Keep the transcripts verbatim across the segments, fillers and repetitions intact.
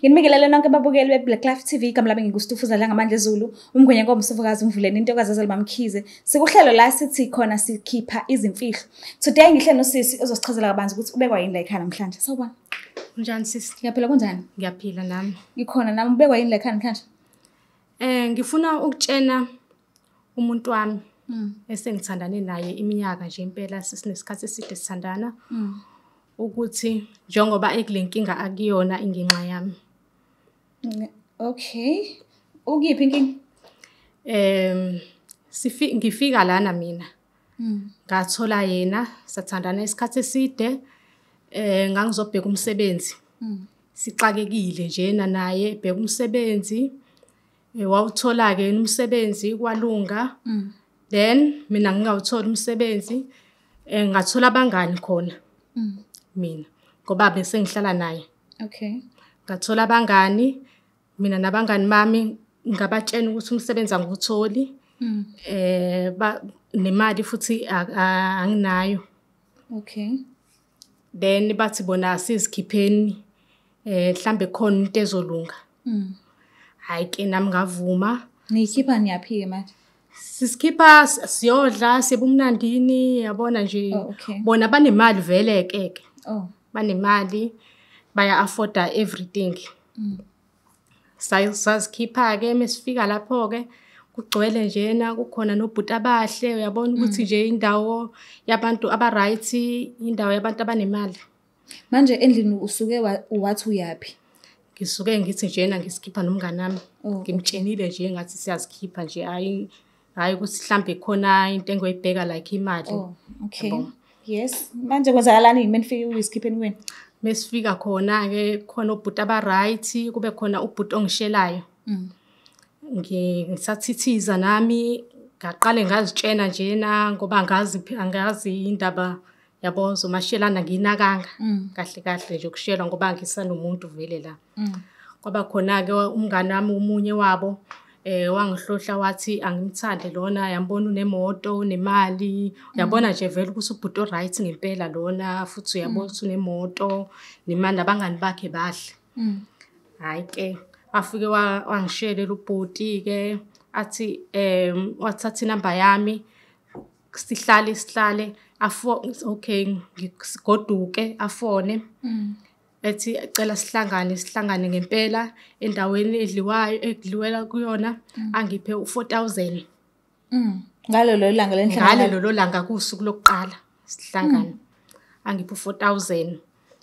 Nginibingelele nonke ababukeli beBlaqlife T V igama lami ngikuStufuza la ngamandla ezulu umngwenye komsifokazi umvuleni intokazi ezelibamkhize sikuhlelo la sithi khona sikhipha izimfihlo. Today ngihle nosisi ozosichazela kabanzi ukuthi ubekwa yini la ekhaya namhlanje. Sawubona. Unjani sisi? Ngiyaphila kunjani? Ngiyaphila nami. Ngikhona nami ubekwa yini la ekhaya namhlanje? Eh ngifuna ukutshena umuntu wami esengithandane naye iminyaka nje impela sisinesikhathi eside sithandana ukuthi njengoba ekulenkinga akuyona inginqa yami. Okay. Ukuphi inkinga? Em sifi ngifika lana mina. Ngathola yena sathandana isikhathi eside eh ngangizobheka umsebenzi. Sixakekile njena naye bheka umsebenzi. Wawuthola ke umsebenzi kwalunga. Then mina ngingawuthola umsebenzi eh ngathola abangani khona. Mina ngoba bese ngihlala naye. Okay. Ngathola abangani mina nabangani bami ngabatshena ukuthi umsebenzi angikutholi. Eh ba nemali futhi anginayo. Okay. Then bathi bona sizikhipheni eh mhlambe khona into ezolunga. Hayi ke nami ngavuma. Niyikhipha niyaphi ke manje? Sisikhipa siyodla sebumnandini yabona nje bona banemali vele ke ke. Oh. Banemali baya afforda everything. Sayisazikhipha ke mesifika lapho ke kugcwele njena kukhona nobhuti abahle uyabona ukuthi nje indawo yabantu aba right indawo yabantu abanemali. Manje endlini usuke wathi uyapi? Ngisuke ngithi njena ngisikhipha nomngane nami. Ngimtshenile nje ngathi siyazikhipha nje hayi hayi ukuthi mhlambe khona into engoyibheka like imali. Oh, okay. Yes. Manje kwenzakalani menifike uyisikhipheni kwenu? Mesifika khona ke khona ubhuti aba right kube khona ubhuti ongishelayo. Ngisathithiza nami ngaqale ngazitshena njena ngoba ngazi angazi indaba yabo zomashelana nginakanga kahle kahle nje ukushelwa ngoba ngisanomuntu vele la. Kwaba khona ke umngane wami umunye wabo eh wangihlohla wathi angimthande lona yambona unemoto unemali uyabona nje vele ukuthi ubhuti right ngempela lona futhi uyabona ukuthi unemoto nemali abangani bakhe bahle. Hayi ke afike wangishelela ubhuti ke athi em wathatha inamba yami sihlale sihlale afo okay ngisigoduke afone ethi cela sihlangane sihlangane ngempela endaweni edliwayo ekudliwela kuyona angiphe u four thousand. Ngalo lo langa lenhlangano ngalo lo langa kusuku lokuqala sihlangane angiphe u four thousand.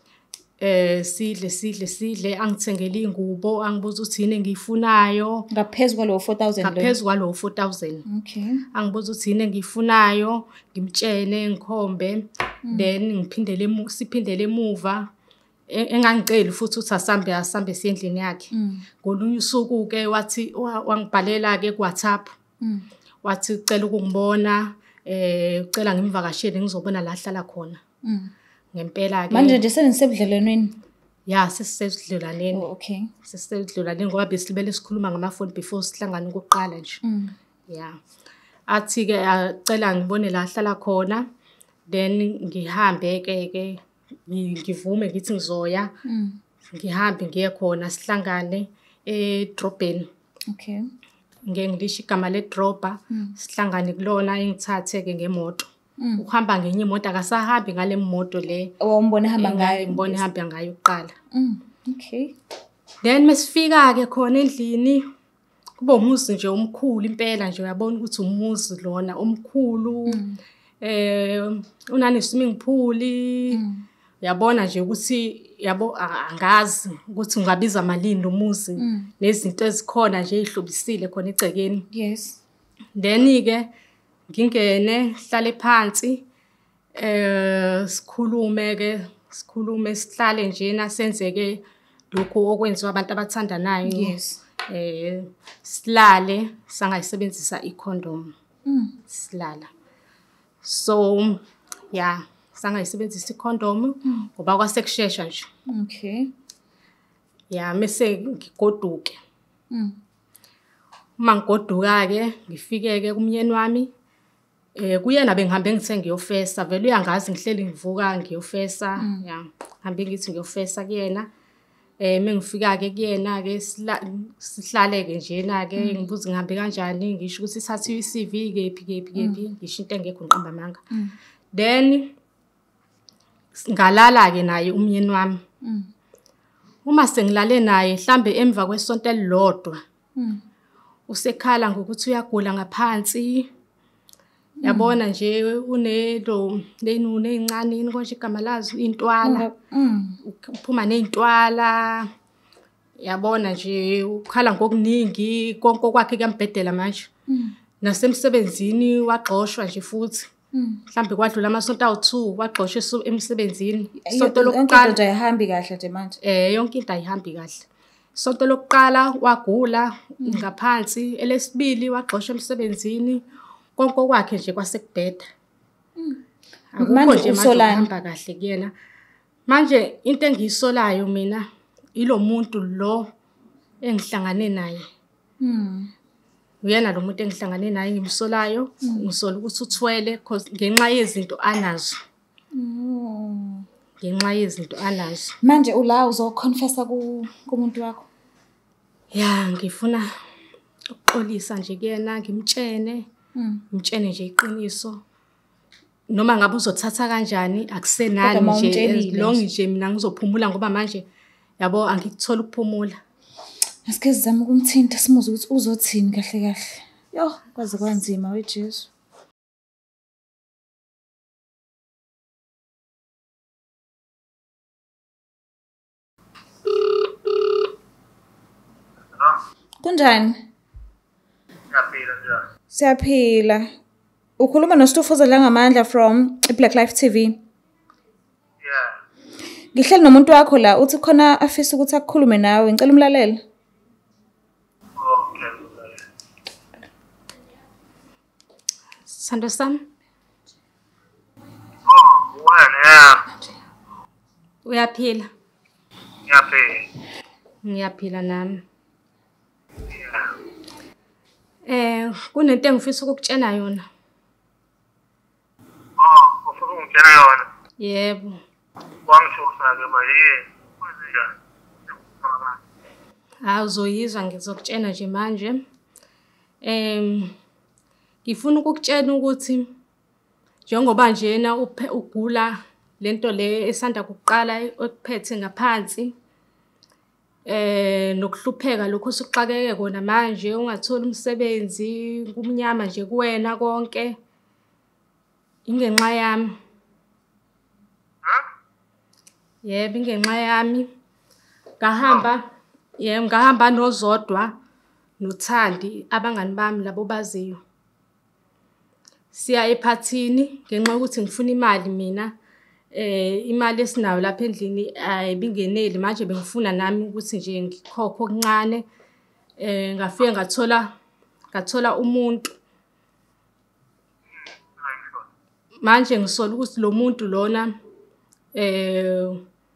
Eh sidle sidle sidle angithengele ingubo angibuza ukuthi yini engiyifunayo ngaphezulu kwalo four thousand lo ngaphezulu kwalo four thousand. Okay. Angibuza ukuthi yini engiyifunayo ngimtshene ngikhombe then ngiphindele siphindele emuva engangicela futhi uthi asambe asambe siyendlini yakhe. Ngolunye usuku ke wathi wangibhalela ke ku WhatsApp. Wathi ucela ukungibona eh ucela ngimvakashele ngizobona la hlala khona. Ngempela ke manje nje senisebudlelanweni? Ya sesisedlulaneni. Oh, okay. Sesisedlulaneni ngoba besilibele sikhuluma ngama-phone before sihlangana ukuqala nje. Ya. Athi ke acela ngibone la hlala khona then ngihambe ke ke ngivume ngithi ngizoya ngihambe ngiye khona sihlangane edrobheni. Okay. Ngengilisha igama le droba sihlangane kulona engithathe ke ngemoto. Ukuhamba ngenye imoto akasahambi ngale moto le owombona hamba ngayo ngibona ihamba ngayo uqala. Okay. Then mesifika ke khona endlini kuba umuzi nje omkhulu impela nje uyabona ukuthi umuzi lona omkhulu eh unane swimming pool yabona nje ukuthi yabo angazi ukuthi ungabiza malini umuzi nezinto ezikhona nje ezihlobisile khona egcekeni. Yes. Then ke ngingene hlale phansi eh sikhulume ke sikhulume sihlale nje nasenzeke lokho okwenziwa abantu abathandanayo. Yes. Eh silale sangayisebenzisa icondom. Silala. So yeah sangayisebenzisa icondom ngoba kwasekusheshsha nje. Okay. Yeah mase ngigoduke. Uma ngigoduka ke ngifike ke kumyeni wami eh kuyena bengihambe ngithe ngiyofesa vele uyangazi ngihleli ngivuka ngiyofesa ya hambe ngithi ngiyofesa kuyena Eh mengifika-ke kuyena-ke sihlaleke njena-ke ngibuza ngihambe kanjani ngisho ukuthi isathiwe i-C V kephi kephi kephi ngisho into engekho ngiqamba amanga. Then ngalala-ke naye umyeni wami. Uma sengilale naye mhlambe emva kwesonto elilodwa usekhala ngokuthi uyagula ngaphansi. Yabona nje unelo lenune ezincane yini konje igama lazo intwala. Uphuma nezintwala. Yabona nje ukhala ngokuningi konke kwakhe kuyambhedela manje. Nasemsebenzini waxoshwa nje futhi. Mhlambe kwadlula amasonto awu-two waxoshwa emsebenzini. Isonto lokuqala into nje ayihambi kahle nje manje. Eh yonke into ayihambi kahle. Isonto lokuqala wagula ngaphansi, elesibili waxoshwa emsebenzini. Konke kwakhe nje kwasekubheda. Akukho nje manje uhamba kahle kuyena. Manje into engiyisolayo mina ilo muntu lo engihlangane naye. Mhm. Uyena lo muntu engihlangane naye ngimsolayo, ngisola ukuthi uthwele because ngenxa yezinto anazo. Oh. Ngenxa yezinto anazo. Manje ula uzoconfessa ku kumuntu wakho? Ya, ngifuna ukuxolisa nje kuyena ngimtshene. Ngimtshene nje iqiniso. Noma ngabe uzothatha kanjani akusenani nje long nje mina ngizophumula ngoba manje yabo angikuthola ukuphumula. Asike sizame ukumthinta simuze ukuthi uzothini kahle kahle. Yo, kwaze kwanzima weJesu. Kunjani? Siyaphila njani? Siyaphila. Ukhuluma noSitufuzela ngamandla from Blaqlife T V. Yeah. Ngihleli nomuntu wakho la uthi khona afisa ukuthi akukhulume nawe, ngicela umlalele. Okay. Sithando sami. Oh, wena. Uyaphila? Ngiyaphila. Ngiyaphila nami. Yeah. Eh kunento engifisa ukukutshena yona. Oh, ufuna ungitshela yona? Yebo. Wangishosa-ke manje. Kwenzenjani? Ha uzoyizwa ngizokutshena nje manje. Em ngifuna ukukutshena ukuthi njengoba njena ugula lento le esanda kuqala okuphethe ngaphansi. Eh nokuhlupheka lokho osuxakeke kona manje ungatholi umsebenzi kumnyama nje kuwena konke. Ingenxa yami. Huh? Yebo ingenxa yami. Ngahamba, yebo ngahamba nozodwa noThandi abangani bami labo baziyo. Siya ephathini ngenxa ukuthi ngifuna imali mina. Eh imali esinayo lapha endlini ayibingeneli manje bengifuna nami ukuthi nje ngikhokho okuncane. Eh ngafike ngathola ngathola umuntu. Manje ngisola ukuthi lo muntu lona eh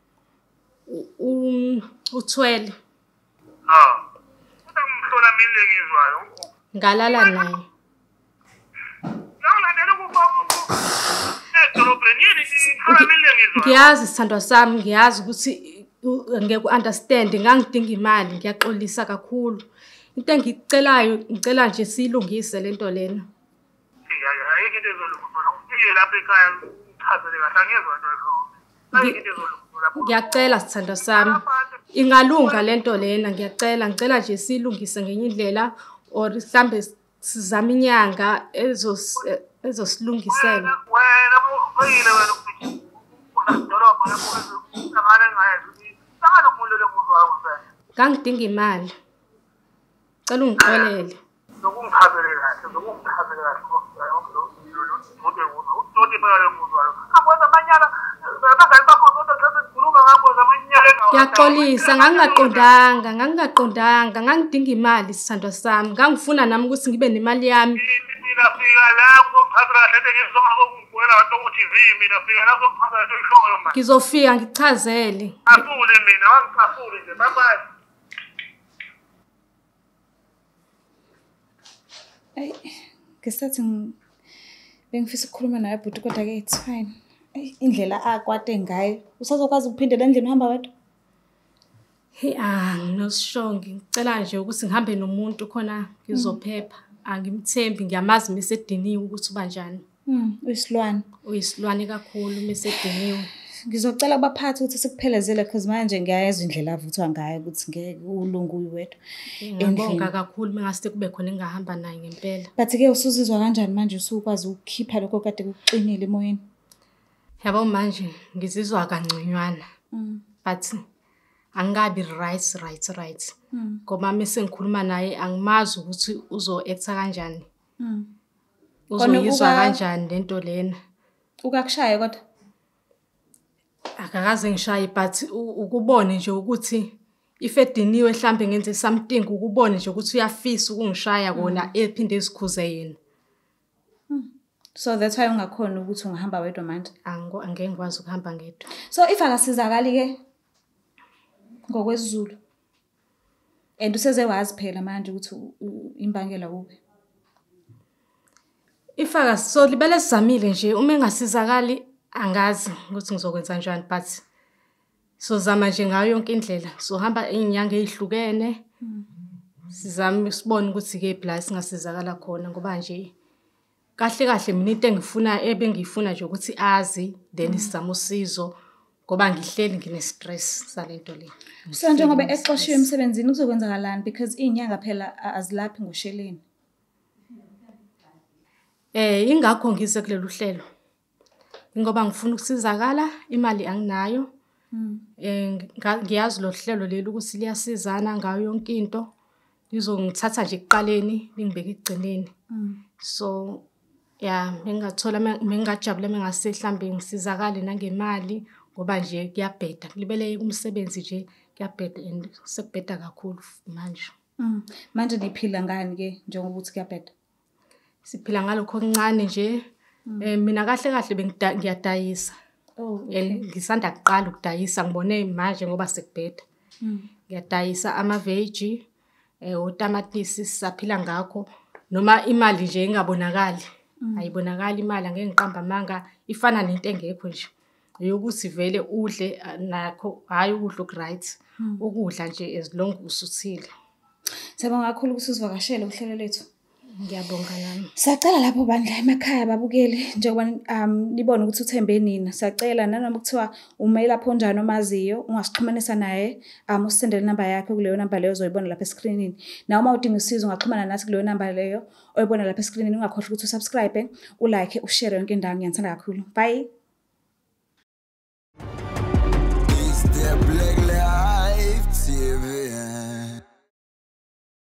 um uthwele. Ah. Kodwa ngihlola mina ngizwayo. Ngalala naye. Ngawulandela kubaba. Edolobheni yini ngihlola mina ngizwayo. Ngiyazi sithandwa sami, ngiyazi ukuthi ngeke understand ngangidinga imali, ngiyaxolisa kakhulu. Into engicelayo ngicela nje silungise lento lena. Ayikho into ezolungiswa. Ufike lapha ekhaya uchazele kahle angezwa into ekho. Ayikho into ezolungiswa lapho. Ngiyacela sithandwa sami. Ingalunga lento lena ngiyacela ngicela nje silungise ngenye indlela or mhlambe sizama inyanga ezos ezosilungisela. Wena ufike wena ukufike. Udolobha lapho ngale ngayazi. Sangana kumuntu lekuzwayo kuphela. Ngangidinga imali. Cela ungixolele. Zokungichazele kahle, zokungichazele kahle. Umuntu umuntu phela lekuzwayo. Akwenza amanyala abangani bakho kodwa mhlawumbe sikhuluma ngakho zamanyala engawo. Ngiyaxolisa ngangingaqondanga, ngangingaqondanga, ngangidinga imali sithandwa sami. Ngangifuna nami ukuthi ngibe nemali yami. Mina fika lapho ngicazela kahle ngizonga ukungibona abantu ku T V mina fika lapho ngicazela ishoyo manje. Ngizofika ngichazele. Afule mina wangicafule nje bye bye. Ay, ngesathi bengifisa ukukhuluma naye but kodwa ke it's fine. Ay indlela akwade ngayo. Usazokwazi ukuphindela endlini uhamba wedwa? Hey, ah, nginosishongi. Ngicela nje ukuthi ngihambe nomuntu khona ngizophepha. Angimthembi, ngiyamazi mesediniwe ukuthi uba njani. Mm, uyisilwane. Uyisilwane kakhulu mesediniwe. Ngizocela kubaphathi ukuthi sikuphelezele because manje ngiyayezwa indlela avuthwa ngayo ukuthi ngeke ulungu uyiwedwa. Ngiyabonga kakhulu mengase kube khona engahamba naye ngempela. But ke usuzizwa kanjani manje usukwazi ukukhipha lokho kade kuqinile emoyeni? Yabo manje ngizizwa kanconywana. Mm. But angabi right right right. Mm. Ngoba mase ngikhuluma naye angimazi ukuthi uzo acta kanjani. Mm. Uzoyizwa kanjani lento lena. Ukakushaya kodwa? Akakaze ngishaye but ukubone nje ukuthi ifediniwe mhlambe ngenze something ukubone nje ukuthi uyafisa ukungishaya kona ephinde esikhuze yena. So that's why ungakhona ukuthi ungahamba wedwa manje. Ango angeke ngikwazi ukuhamba ngedwa. So if akasizakali ke ngokwesiZulu and useze wazi phela manje ukuthi imbangela kuphi. Ifaka so libele sizamile nje uma engasizakali angazi ukuthi ngizokwenza njani but so zama nje ngayo yonke indlela so hamba inyanga ezihlukene sizame sibone ukuthi ke bla singasizakala khona ngoba nje kahle kahle mina into engifuna ebengifuna nje ukuthi azi then sizama usizo ngoba ngihleli ngine stress salento le. So njengoba exoshiwe emsebenzini kuzokwenzakalani because inyanga phela azilaphi ngosheleni. Eh ingakho ngize kulolu hlelo. Ngoba ngifuna ukusizakala imali anginayo. Eh ngiyazi lo hlelo leli ukuthi liyasizana ngayo yonke into. Lizongithatha nje ekuqaleni lingibeke egcineni. So yeah mengathola mengajabula mengase mhlambe ngisizakale nangemali ngoba nje kuyabheda libele umsebenzi nje kuyabheda and sekubheda kakhulu manje. Manje niphila ngani ke njengoba ukuthi kuyabheda? Siphila ngalokho okuncane nje. Eh mina kahle kahle ngiyadayisa. Oh, ngisanda kuqala ukudayisa ngibone manje ngoba sekubheda. Ngiyadayisa ama veggie eh otamatisi sisaphila ngakho noma imali nje ingabonakali. Ayibonakali imali angeke ngiqamba manga ifana nento engekho nje. Eyokuthi vele udle nakho hayi ukudla okright. Ukudla nje as long usuthile. Siyabonga kakhulu ukuthi usivakashele uhlelo lethu. Ngiyabonga nami. Siyacela lapho bandla emakhaya babukeli njengoba um nibone ukuthi uthembe nina. Siyacela nanoma kuthiwa umail lapho njani omaziyo ungasixhumanisa naye um usendele inamba yakhe kuleyo namba leyo ozoyibona lapha escreenini. Na uma udinga usizo ungaxhumana nathi kuleyo namba leyo oyibona lapha escreenini ungakhohlwa ukuthi usubscribe, ulike, ushare yonke indawo ngiyathanda kakhulu. Bye. It's the Blaqlife T V.